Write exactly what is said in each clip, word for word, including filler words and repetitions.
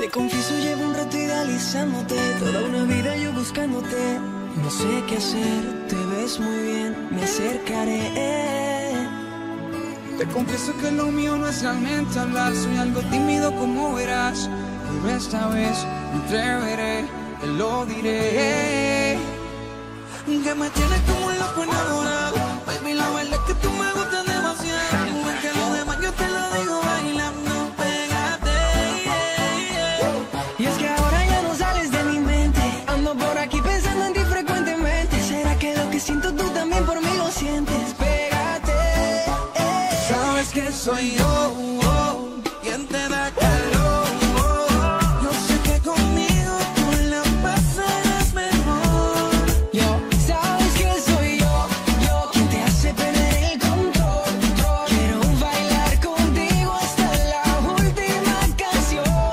Te confieso, llevo un rato idealizándote, toda una vida yo buscándote. No sé qué hacer, te ves muy bien, me acercaré. Te confieso que lo mío no es realmente hablar, soy algo tímido como verás. Pero esta vez me atreveré, te lo diré. Que me tienes como un loco enamorado, baby, la verdad es que tú me gustas demasiado. Es que lo demás yo te lo digo bailando, pégate. Y es que ahora ya no sales de mi mente, ando por aquí pensando en ti frecuentemente. ¿Será que lo que siento tú también por mí lo sientes? Pégate. Sabes que soy yo, oh, quien te da calor. Yo sé que conmigo tú la pasarás mejor. Yo, sabes que soy yo, yo quien te hace perder el control. Quiero bailar contigo hasta la última canción.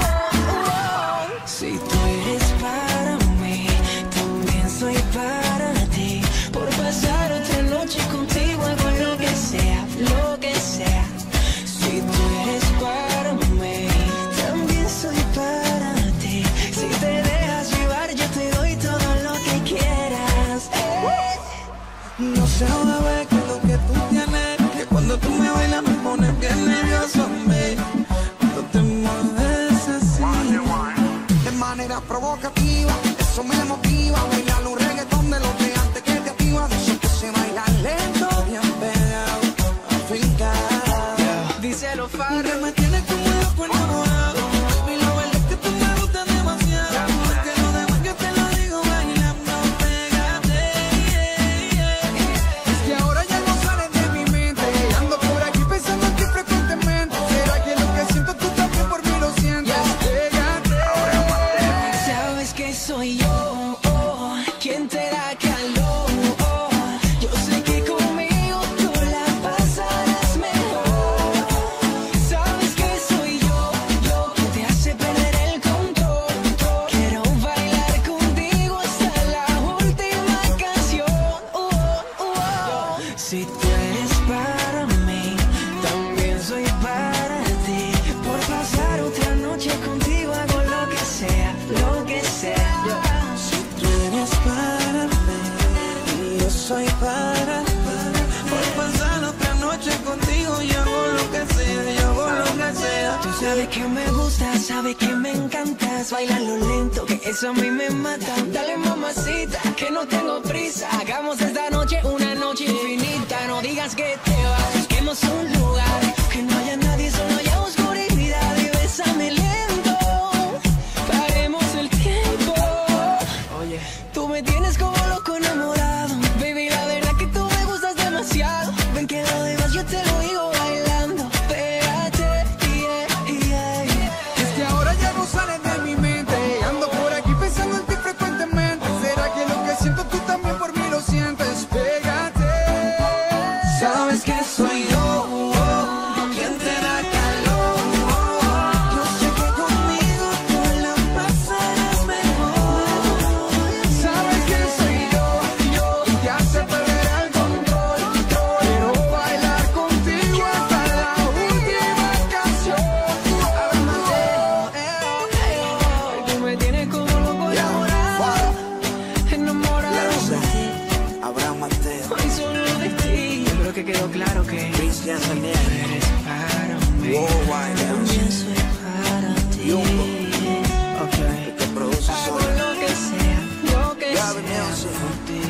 Si tú eres para mí, también soy para ti. Por pasar otra noche contigo hago lo que sea, lo que sea. Si tú eres para mí, también soy para ti. Si te dejas llevar, yo te doy todo lo que quieras. Eh. No sé, bebé, que lo que tú tienes, que cuando tú me bailas me pones bien nervioso, me. Cuando te mueves así, de manera provocativa, eso me motiva. Bailar un reggaetón de los de antes que te activa, de eso que se baila lento, bien pegado, afincado. Díselo, Que Farro. me tienes como un loco enamorado, baby, la verdad es que tú me gustas demasiado. Que lo demás yo te lo digo bailando, pégate. Es que ahora ya no sales de mi mente, ando por aquí pensando en ti frecuentemente. ¿Será que lo que siento tú también por mí lo sientes? Pégate. Sabes que soy yo, oh, quien te da calor. Oh, yo sé que conmigo tú la pasarás mejor. Sabes que soy yo, yo quien te hace perder el control. Quiero bailar contigo hasta la última canción. Oh, oh, oh. Si tú eres para mí, también soy para ti. Por pasar otra noche contigo hago lo que sea, lo que sea. Si tú eres para mí y yo soy para ti, por pasar otra noche contigo yo hago lo que sea, yo hago lo que sea. Tú sabes que me gusta, sabes que me encantas. Bailalo lento, que eso a mí me mata. Dale, mamacita, que no tengo prisa. Hagamos esta noche una noche infinita. No digas que te vas, busquemos un lugar que no haya nadie, solo haya oscuridad. Y bésame lento, paremos el tiempo. Oye, tú me tienes como loco enamorado, baby, la verdad que tú me gustas demasiado. Ven que lo demás yo te lo digo bailando. Pégate, yeah, yeah. Es que ahora ya no sales de mi mente, ando por aquí pensando en ti frecuentemente. ¿Será que lo que siento tú también por mí lo sientes? Pégate. Sabes que soy yo, oh, quien te da calor. Yo sé que conmigo tú la pasarás mejor. Sabes que soy yo, yo, y te hace perder el control. Quiero bailar contigo hasta la última canción. Tú me tienes como loco enamorado, enamorado de ti. Abraham Mateo, Ay, solo de ti. Yo creo que quedó claro que Cristian Daniel, eres para mí. Worldwide También soy para ti. Yumbo. Okay. que produce Hago solo. lo que sea, lo que Gavin sea Nelson. por ti.